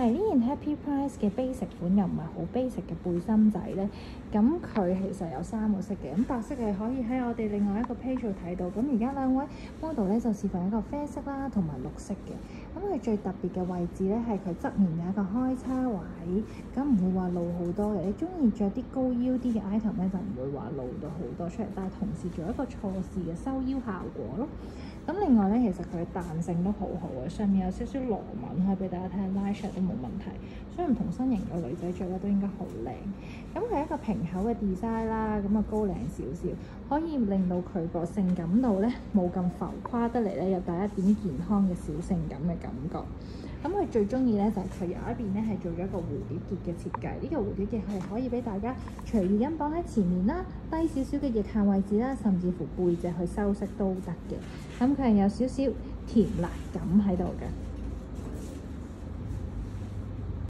係呢件 Happy Price 嘅 basic 款，又唔係好 basic 嘅背心仔咧。咁佢其實有3個色嘅，咁白色係可以喺我哋另外一個 page 度睇到。咁而家兩位 model 咧就示範一個啡色啦，同埋綠色嘅。咁佢最特別嘅位置咧係佢側面有一個開叉位，咁唔會話露好多嘅。你中意着啲高腰啲嘅 item 咧，就唔會話露到好多出嚟，但係同時做一個錯視嘅收腰效果咯。咁另外咧，其實佢彈性都好好嘅，上面有少少螺紋，可以俾大家睇下拉出嚟都冇問題，所以唔同身形嘅女仔着咧都應該好靚。咁佢係一個平口嘅 design 啦，咁啊高領少少，可以令到佢個性感度咧冇咁浮誇得嚟咧，又帶一點健康嘅小性感嘅感覺。咁佢最中意咧就係佢有一邊咧係做咗一個蝴蝶結嘅設計，呢個蝴蝶結係可以俾大家隨意咁綁喺前面啦，低少少嘅腋下位置啦，甚至乎背脊去修飾都得嘅。咁佢係有少少甜辣感喺度嘅。